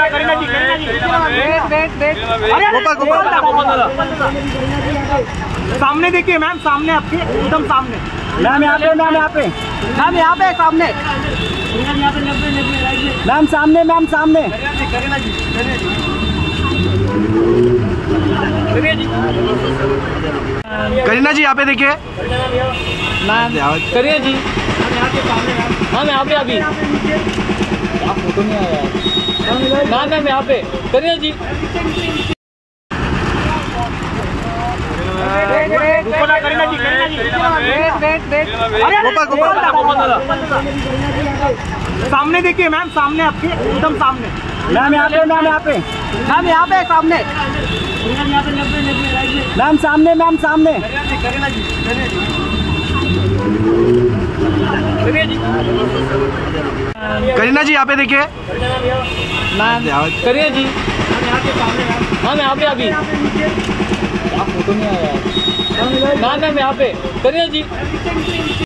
सामने देखिए मैम, सामने आपके एकदम सामने। मैम यहाँ पे, मैम यहाँ पे, मैम यहाँ पे सामने। मैम सामने, मैम सामने। करीना जी यहाँ पे देखिए। मैम करिए जी। मैम यहाँ पे अभी फोटो नहीं आया। मैम यहाँ पे करिए जी। सामने देखिए मैम, सामने आपके एकदम सामने। मैम यहाँ पे, मैम यहाँ पे, मैम यहाँ पे सामने। मैम सामने, मैम सामने। करीना जी यहाँ पे देखिए। मैम करिए जी। मैम यहाँ पे अभी फोटो नहीं आया। मैम यहाँ पे करिए जी।